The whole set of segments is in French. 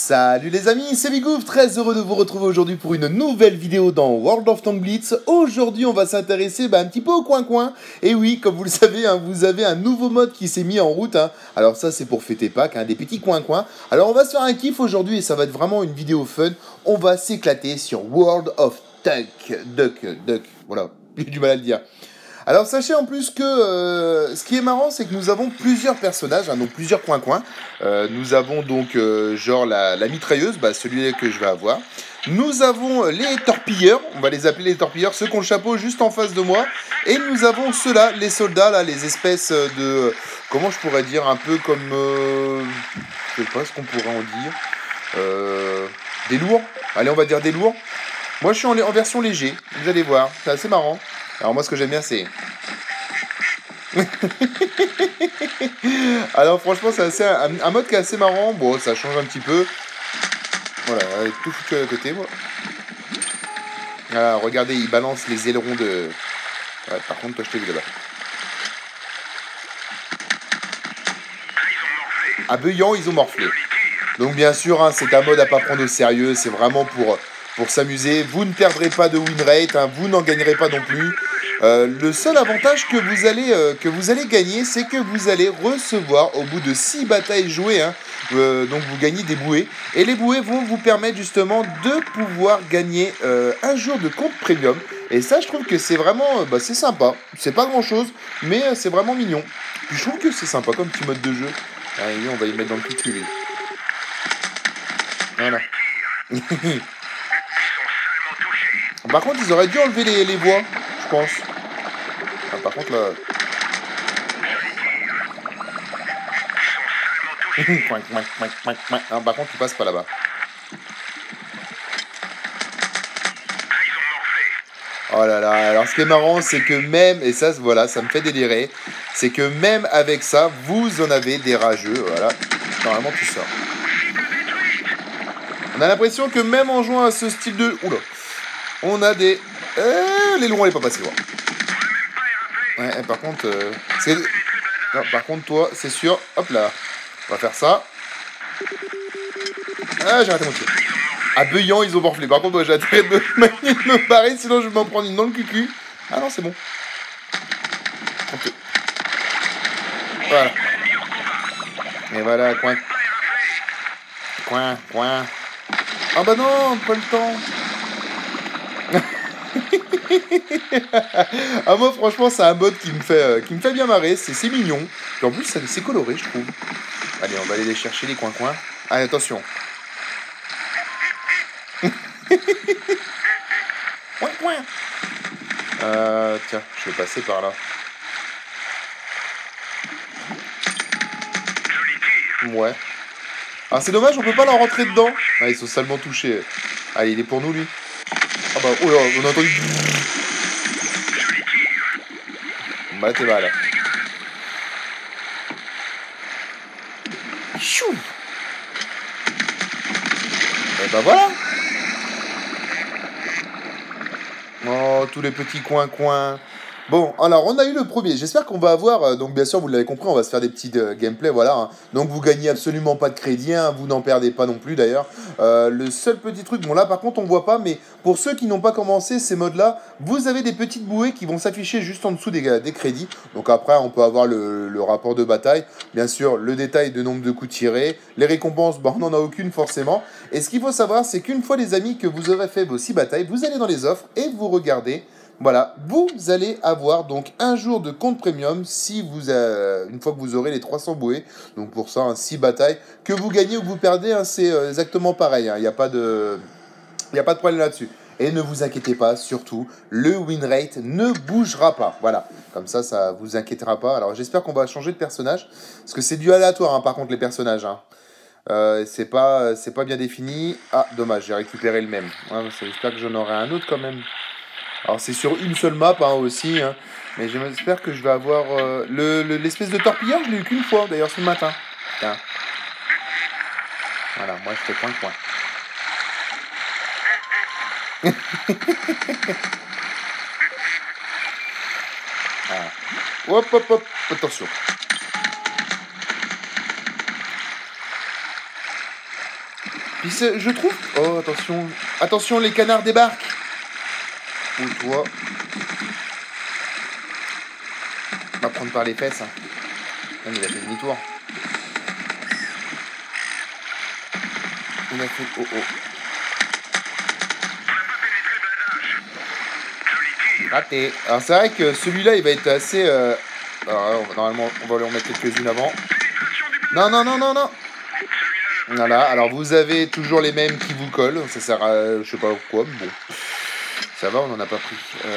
Salut les amis, c'est Bigouf, très heureux de vous retrouver aujourd'hui pour une nouvelle vidéo dans World of Tanks Blitz. Aujourd'hui on va s'intéresser un petit peu au coin-coin. Et oui, comme vous le savez, vous avez un nouveau mode qui s'est mis en route. Alors ça c'est pour fêter Pâques, des petits coin-coin. Alors on va se faire un kiff aujourd'hui et ça va être vraiment une vidéo fun. On va s'éclater sur World of Tanks Duck, voilà, j'ai du mal à le dire. Alors sachez en plus que ce qui est marrant c'est que nous avons plusieurs personnages, donc plusieurs coins-coins. Nous avons donc genre la mitrailleuse, celui que je vais avoir. Nous avons les torpilleurs, on va les appeler les torpilleurs, ceux qui ont le chapeau juste en face de moi. Et nous avons ceux-là, les soldats, là, les espèces de... comment je pourrais dire, un peu comme... je sais pas ce qu'on pourrait en dire. Des lourds, allez on va dire des lourds. Moi je suis en version léger, vous allez voir, c'est assez marrant. Alors moi ce que j'aime bien c'est... Alors franchement c'est un mode qui est assez marrant. Bon ça change un petit peu. Voilà, tout foutu à côté moi. Alors regardez, il balance les ailerons de... Ouais, par contre toi je t'ai vu là-bas. À Beuillant ils ont morflé. Donc bien sûr c'est un mode à pas prendre au sérieux. C'est vraiment pour s'amuser. Vous ne perdrez pas de win rate, vous n'en gagnerez pas non plus. Le seul avantage que vous allez gagner, c'est que vous allez recevoir au bout de 6 batailles jouées, donc vous gagnez des bouées, et les bouées vont vous permettre justement de pouvoir gagner un jour de compte premium, et ça je trouve que c'est vraiment, c'est sympa, c'est pas grand chose, mais c'est vraiment mignon, puis je trouve que c'est sympa comme petit mode de jeu. Allez, on va y mettre dans le cul, lui. Voilà. Par contre ils auraient dû enlever les voix, je pense. Par contre là... par contre tu passes pas là-bas. Oh là là, alors ce qui est marrant c'est que même, et ça voilà, ça me fait délirer, c'est que même avec ça, vous en avez des rageux, voilà, normalement tout ça. On a l'impression que même en jouant à ce style de... Oula, on a des... les longs, elle est pas passée, ouais, par contre... non, par contre, toi, c'est sûr... Hop là. On va faire ça. Ah, j'ai raté mon tir. À Beuillant, ils ont morflé. Par contre, moi, j'ai atterri de me barrer, sinon je vais m'en prendre une dans le cucu. Ah non, c'est bon. Okay. Voilà. Et voilà, coin. Ah bah non, pas le temps. Moi franchement c'est un mode qui me fait bien marrer, c'est mignon, et en plus c'est coloré je trouve. Allez on va aller les chercher les coins. Allez attention. Tiens, je vais passer par là. Ouais. Ah c'est dommage, on peut pas leur rentrer dedans. Ah ils sont salement touchés. Allez il est pour nous lui. Ah bah oh là, on a entendu. Bah t'es mal. Chou. Et bah voilà. Oh tous les petits coins. Bon, alors on a eu le premier, j'espère qu'on va avoir, donc bien sûr vous l'avez compris, on va se faire des petits gameplay, voilà, donc vous gagnez absolument pas de crédit, vous n'en perdez pas non plus d'ailleurs, le seul petit truc, bon là par contre on voit pas, mais pour ceux qui n'ont pas commencé ces modes là, vous avez des petites bouées qui vont s'afficher juste en dessous des crédits, donc après on peut avoir le rapport de bataille, bien sûr le détail de nombre de coups tirés, les récompenses, on n'en a aucune forcément, et ce qu'il faut savoir c'est qu'une fois les amis que vous aurez fait vos 6 batailles, vous allez dans les offres et vous regardez. Voilà, vous allez avoir donc un jour de compte premium si vous, une fois que vous aurez les 300 bouées. Donc pour ça, 6 batailles, que vous gagnez ou que vous perdez, c'est exactement pareil. Il n'y a pas de problème là-dessus. Et ne vous inquiétez pas, surtout, le win rate ne bougera pas. Voilà, comme ça, ça vous inquiétera pas. Alors j'espère qu'on va changer de personnage, parce que c'est du aléatoire par contre les personnages. C'est pas bien défini. Ah, dommage, j'ai récupéré le même. Ouais, j'espère que j'en aurai un autre quand même. Alors c'est sur une seule map aussi, mais j'espère que je vais avoir l'espèce de torpilleur, je l'ai eu qu'une fois d'ailleurs ce matin. Tiens. Voilà, moi je fais coin. Ah. Hop, attention. Puis je trouve... Oh, attention. Attention, les canards débarquent. Oh, toi. On va prendre par les fesses. Hein. Ah, mais il a fait demi-tour. Il a fait... Oh, oh. Raté. Alors, c'est vrai que celui-là, il va être assez... Alors, normalement, on va lui en mettre quelques-unes avant. Non, non, non, non, non. Voilà, alors vous avez toujours les mêmes qui vous collent. Ça sert à... je sais pas quoi, mais bon. Ça va, on n'en a pas pris.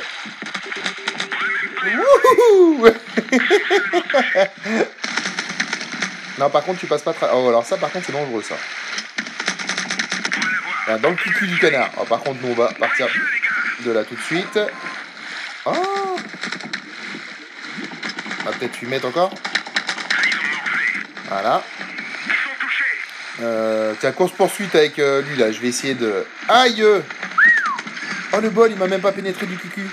Wouhou. Non, par contre, tu passes pas... Oh, alors ça, par contre, c'est dangereux, ça. Là, dans le cul du canard. Oh, par contre, nous, on va partir de là tout de suite. Oh. On va peut-être lui mettre encore. Voilà. Tiens, course-poursuite avec lui, là. Je vais essayer de... Aïe. Oh, le bol, il m'a même pas pénétré du cucu.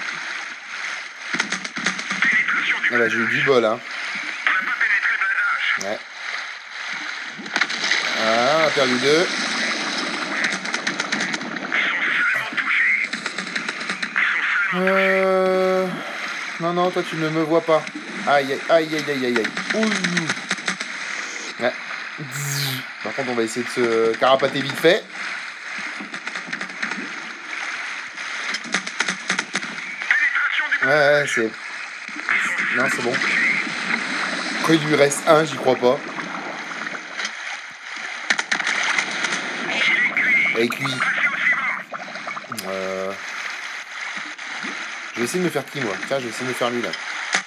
Ah bah, j'ai eu du bol, hein. Ouais. Ah, on a perdu 2. Non, non, toi, tu ne me vois pas. Aïe, aïe, aïe, aïe, aïe, aïe. Ouh. Ouais. Par contre, on va essayer de se carapater vite fait. Ouais, c'est... Non, c'est bon. Quand il lui reste un, j'y crois pas. Avec lui. Je vais essayer de me faire qui, moi? Tiens, je vais essayer de me faire lui, là.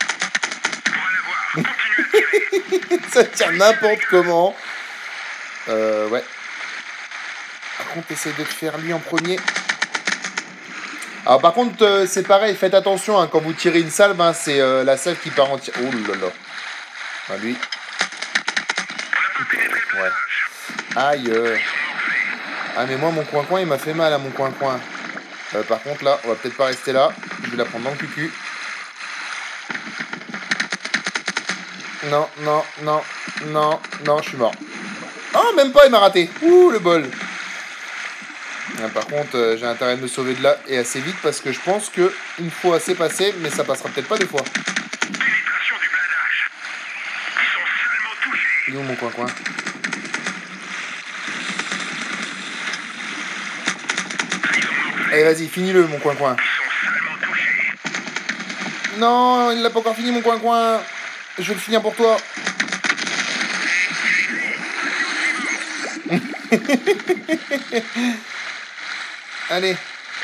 Ça tient n'importe comment. Ouais. Par contre, essaye de te faire lui en premier. Alors, par contre, c'est pareil, faites attention, hein, quand vous tirez une salve, hein, c'est la salve qui part en tir. Oh là là. Ah, lui. Ouais. Aïe. Ah, mais moi, mon coin-coin, il m'a fait mal à mon coin-coin. Par contre, là, on va peut-être pas rester là. Je vais la prendre dans le cucu. Non, non, non, non, non, je suis mort. Oh, même pas, il m'a raté. Ouh, le bol. Par contre, j'ai intérêt de me sauver de là et assez vite parce que je pense que une fois assez passé, mais ça passera peut-être pas 2 fois. Il est où mon coin-coin? Allez, vas-y, finis-le, mon coin-coin. Non, il l'a pas encore fini, mon coin-coin. Je vais le finir pour toi. Allez.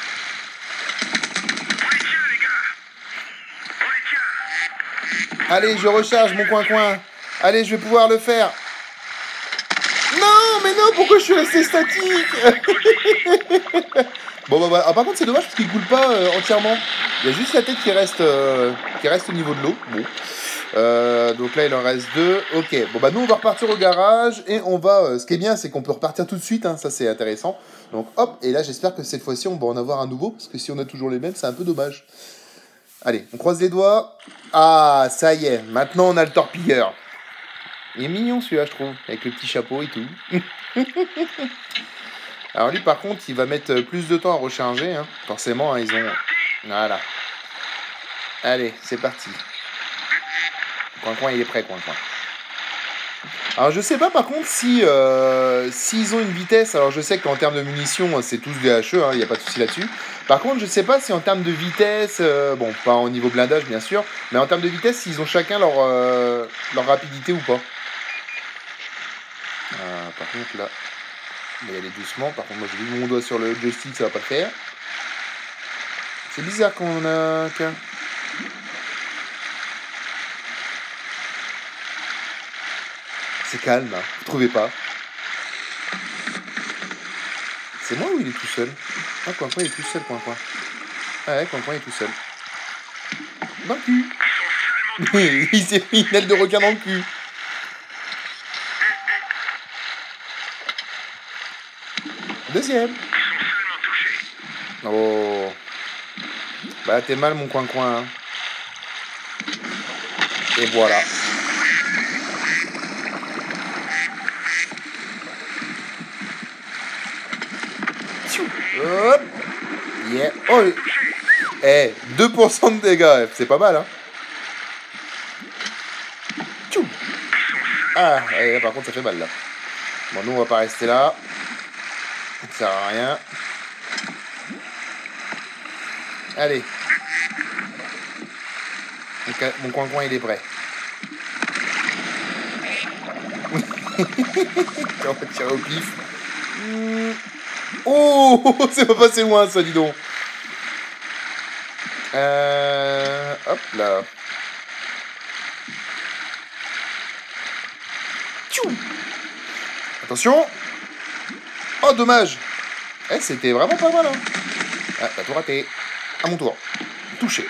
Allez, je recharge mon coin-coin. Allez, je vais pouvoir le faire. Non, mais non, pourquoi je suis resté statique? Bon, bah voilà. Ah, par contre, c'est dommage parce qu'il coule pas entièrement. Il y a juste la tête qui reste au niveau de l'eau. Bon. Donc là, il en reste 2. Ok. Bon, bah nous, on va repartir au garage et on va... ce qui est bien, c'est qu'on peut repartir tout de suite. Hein, ça, c'est intéressant. Donc, hop. Et là, j'espère que cette fois-ci, on va en avoir un nouveau. Parce que si on a toujours les mêmes, c'est un peu dommage. Allez, on croise les doigts. Ah, ça y est. Maintenant, on a le torpilleur. Il est mignon, celui-là, je trouve. Avec le petit chapeau et tout. Alors lui, par contre, il va mettre plus de temps à recharger. Hein. Forcément, hein, ils ont... Voilà. Allez, c'est parti. Coin-coin, il est prêt, coin-coin. Alors, je sais pas, par contre, si s'ils ont une vitesse... Alors, je sais qu'en termes de munitions, c'est tous des HE, il n'y a pas de souci là-dessus. Par contre, je sais pas si en termes de vitesse... bon, pas au niveau blindage, bien sûr. Mais en termes de vitesse, s'ils ont chacun leur rapidité ou pas. Par contre, là... On va y aller doucement. Par contre, moi, j'ai mis mon doigt sur le joystick, ça va pas le faire. C'est bizarre qu'on a qu'un... C'est calme, hein. Vous trouvez pas? C'est moi ou il est tout seul? Ah, coin-coin, il est tout seul, coin-coin. Ah ouais, coin-coin, il est tout seul. Dans le cul. Il s'est pris une aile de requin dans le cul. Deuxième. Oh. Bah, t'es mal, mon coin-coin. Hein. Et voilà. Hop. Yeah. Oh. Eh, 2% de dégâts, c'est pas mal, hein. Tchou. Ah, et par contre, ça fait mal, là. Bon, nous, on va pas rester là. Ça sert à rien. Allez. Mon coin-coin, il est prêt. On va tirer au pif. Oh, c'est pas passé loin, ça, dis donc. Hop là. Tchou. Attention. Oh, dommage. Eh, c'était vraiment pas mal, hein. Ah, t'as tout raté. À mon tour. Touché.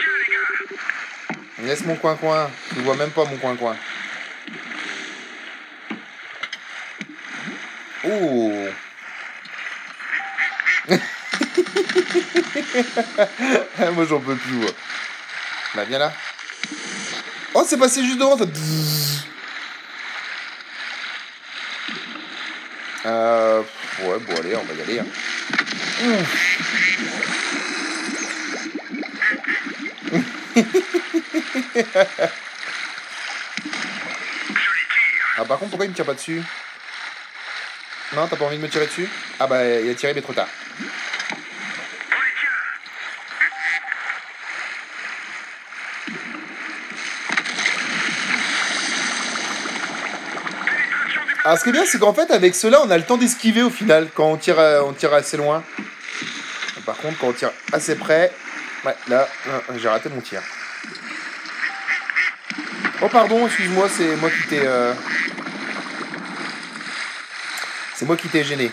Laisse mon coin-coin. Tu vois même pas mon coin-coin. Oh. Moi, j'en peux plus, moi. Bah, viens là. Oh, c'est passé juste devant, ça. Ouais, bon, allez, on va y aller. Hein. Ah, par contre, pourquoi il me tire pas dessus? Non, t'as pas envie de me tirer dessus? Ah bah, il a tiré, mais trop tard. Alors, ce qui est bien, c'est qu'en fait, avec cela, on a le temps d'esquiver au final, quand on tire assez loin. Par contre, quand on tire assez près... Ouais, là, j'ai raté mon tir. Oh, pardon, excuse-moi, c'est moi qui t'ai... C'est moi qui t'ai gêné.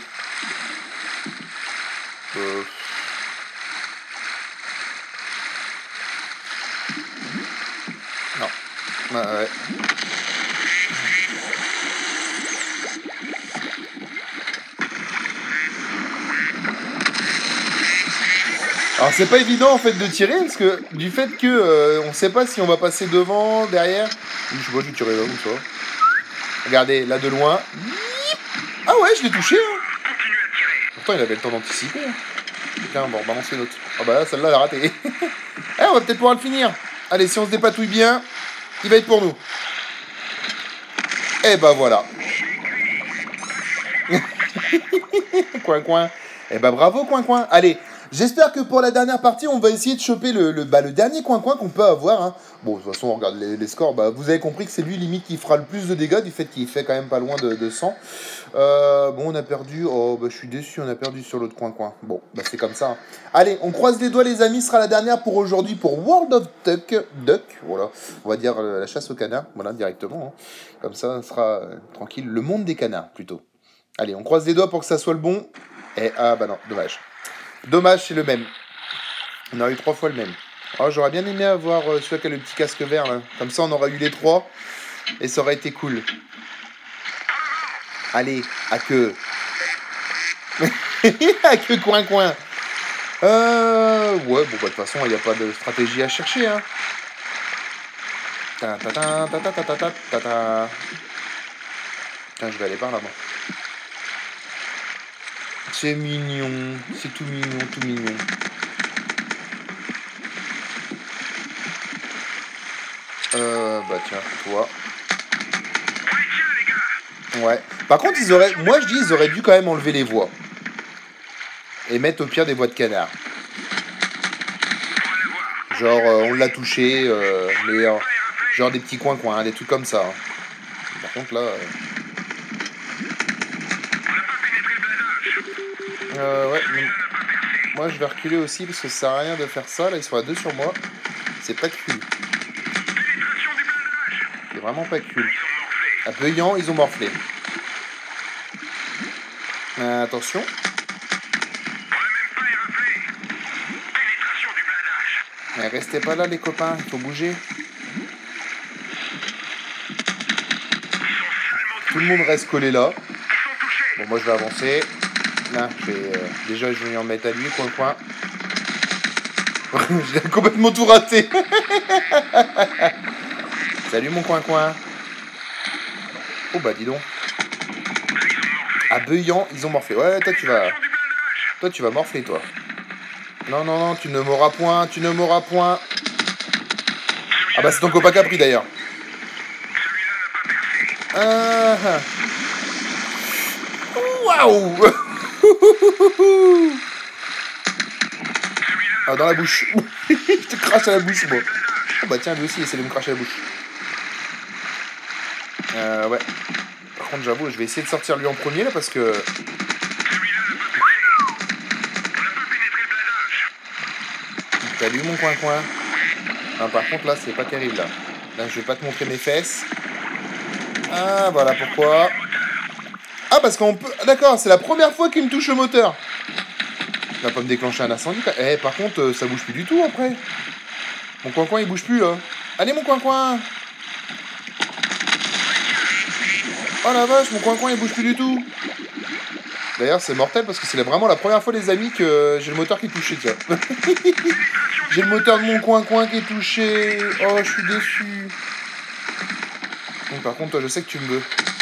Non. Ouais. Alors c'est pas évident en fait de tirer parce que du fait que on sait pas si on va passer devant, derrière. Je sais pas, je vais tirer là comme ça. Regardez, là de loin. Ah ouais, je l'ai touché. Hein. Pourtant il avait le temps d'anticiper. Hein. Tiens, bon, balancer l'autre. Ah bah là, celle-là, elle a raté. Eh, on va peut-être pouvoir le finir. Allez, si on se dépatouille bien, il va être pour nous. Eh bah voilà. Coin-coin. Eh bah bravo, coin-coin. Allez. J'espère que pour la dernière partie, on va essayer de choper le dernier coin-coin qu'on peut avoir. Hein. Bon, de toute façon, on regarde les scores. Bah, vous avez compris que c'est lui, limite, qui fera le plus de dégâts, du fait qu'il fait quand même pas loin de 100. Bon, on a perdu. Oh, bah, je suis déçu, on a perdu sur l'autre coin-coin. Bon, bah, c'est comme ça. Hein. Allez, on croise les doigts, les amis. Ce sera la dernière pour aujourd'hui, pour World of Duck. Voilà, on va dire la chasse aux canards. Voilà, directement. Hein. Comme ça, ça sera tranquille. Le monde des canards, plutôt. Allez, on croise les doigts pour que ça soit le bon. Et, ah, bah non, dommage. Dommage, c'est le même. On a eu 3 fois le même. Oh, j'aurais bien aimé avoir celui qui a le petit casque vert là. Comme ça, on aurait eu les 3 et ça aurait été cool. Allez, à que. À que coin-coin. Ouais, bon, bah, de toute façon, il n'y a pas de stratégie à chercher. Hein. Tiens, je vais aller par là, moi. C'est mignon, c'est tout mignon, tout mignon. Bah tiens, toi. Ouais. Par contre, moi je dis, ils auraient dû quand même enlever les voix. Et mettre au pire des voix de canard. Genre, on l'a touché, mais genre des petits coins-coins, hein, des trucs comme ça. Hein. Par contre, là... ouais, mais... Moi, je vais reculer aussi, parce que ça sert à rien de faire ça. Là, ils sont à 2 sur moi. C'est pas cool. C'est vraiment pas cool. Appeillant, ils ont morflé. Attention. Mais restez pas là, les copains, il faut bouger. Tout le monde reste collé là. Bon, moi je vais avancer. Là, déjà je vais en mettre à lui, coin-coin. J'ai complètement tout raté. Salut mon coin-coin. Oh bah dis donc. À Beuillant, ils ont morflé. Ouais, toi tu vas. Toi, tu vas morfler, toi. Non, non, non, tu ne m'auras point, tu ne m'auras point. Ah bah, c'est ton copain qui a pris, d'ailleurs. Ah. Waouh. Ah, dans la bouche. Je te crache à la bouche, moi. Ah bah tiens, lui aussi, essaie de me cracher à la bouche. Ouais. Par contre, j'avoue, je vais essayer de sortir lui en premier, là, parce que... Salut, mon coin-coin. Non, par contre, là, c'est pas terrible, là. Là, je vais pas te montrer mes fesses. Ah, voilà pourquoi. Ah, parce qu'on peut... D'accord, c'est la première fois qu'il me touche le moteur. Ça va pas me déclencher un incendie. Eh, par contre, ça bouge plus du tout, après. Mon coin-coin, il bouge plus, là. Allez, mon coin-coin. Oh la vache, mon coin-coin, il bouge plus du tout. D'ailleurs, c'est mortel parce que c'est vraiment la première fois, les amis, que j'ai le moteur qui est touché, tiens. J'ai le moteur de mon coin-coin qui est touché. Oh, je suis déçu. Bon, par contre, toi, je sais que tu me veux.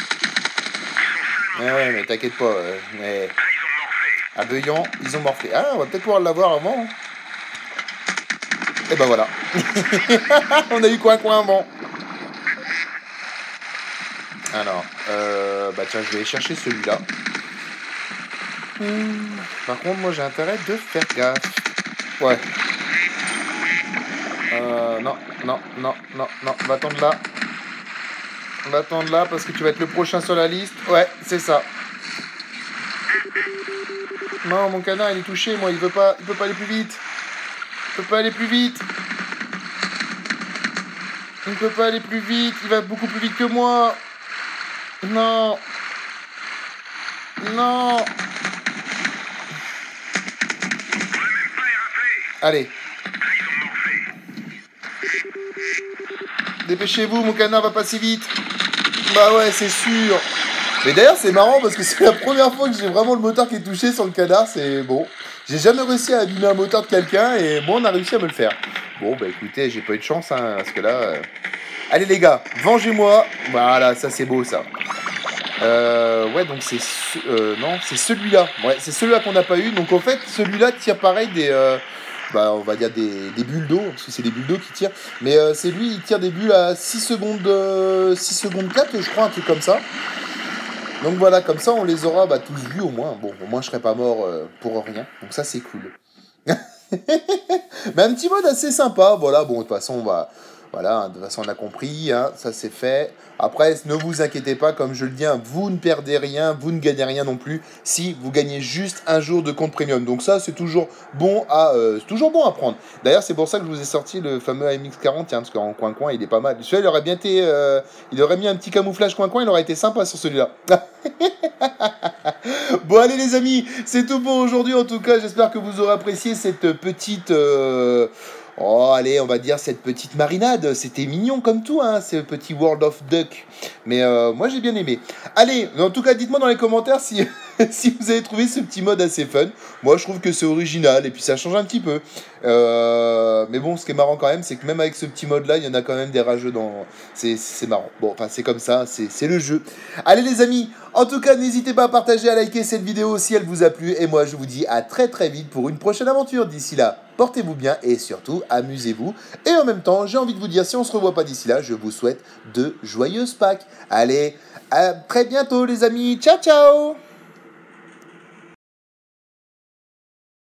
Ouais, mais t'inquiète pas. Mais... Abeuillant, ils ont morflé. Ah, on va peut-être pouvoir l'avoir avant. Et ben voilà. On a eu coin-coin avant. Alors, bah tiens, je vais aller chercher celui-là. Par contre, moi, j'ai intérêt de faire gaffe. Ouais. Non, non, non, non, non. Va attendre là. Va attendre là parce que tu vas être le prochain sur la liste. Ouais, c'est ça. Non, mon canard, il est touché, moi. Il peut pas aller plus vite. Il peut pas aller plus vite. Il ne peut pas aller plus vite. Il va beaucoup plus vite que moi. Non. Non. Allez. Dépêchez-vous, mon canard va pas si vite. Bah ouais, c'est sûr. Mais d'ailleurs, c'est marrant parce que c'est la première fois que j'ai vraiment le moteur qui est touché sur le canard. C'est bon. J'ai jamais réussi à abîmer un moteur de quelqu'un et moi, on a réussi à me le faire. Bon, bah écoutez, j'ai pas eu de chance, hein, parce que là... Allez les gars, vengez-moi. Voilà, ça c'est beau, ça. Ouais, donc c'est... non, c'est celui-là. Ouais, c'est celui-là qu'on n'a pas eu. Donc en fait, celui-là tire pareil des... bah, on va dire des bulles d'eau, parce que c'est des bulles d'eau qui tirent. Mais c'est lui, il tire des bulles à 6 secondes, 6 secondes 4, je crois, un truc comme ça. Donc voilà, comme ça, on les aura tous vus au moins. Bon, au moins, je serai pas mort pour rien. Donc ça, c'est cool. Mais un petit mode assez sympa. Voilà, bon, de toute façon, on va... Voilà, de toute façon, on a compris, hein, ça c'est fait. Après, ne vous inquiétez pas, comme je le dis, hein, vous ne perdez rien, vous ne gagnez rien non plus, si vous gagnez juste un jour de compte premium. Donc ça, c'est toujours bon à prendre. D'ailleurs, c'est pour ça que je vous ai sorti le fameux AMX40, hein, parce qu'en coin-coin, il est pas mal. Celui-là, il aurait bien été... il aurait mis un petit camouflage coin-coin, il aurait été sympa sur celui-là. Bon, allez les amis, c'est tout pour aujourd'hui. En tout cas, j'espère que vous aurez apprécié cette petite... Oh, allez, on va dire cette petite marinade. C'était mignon comme tout, hein, ce petit World of Duck. Mais moi, j'ai bien aimé. Allez, en tout cas, dites-moi dans les commentaires si, si vous avez trouvé ce petit mode assez fun. Moi, je trouve que c'est original et puis ça change un petit peu. Mais bon, ce qui est marrant quand même, c'est que même avec ce petit mode-là, il y en a quand même des rageux dans... C'est marrant. Bon, enfin, c'est comme ça, c'est le jeu. Allez, les amis, en tout cas, n'hésitez pas à partager, à liker cette vidéo si elle vous a plu. Et moi, je vous dis à très très vite pour une prochaine aventure. D'ici là, portez-vous bien et surtout, amusez-vous. Et en même temps, j'ai envie de vous dire, si on se revoit pas d'ici là, je vous souhaite de joyeuses Pâques. Allez, à très bientôt les amis. Ciao, ciao!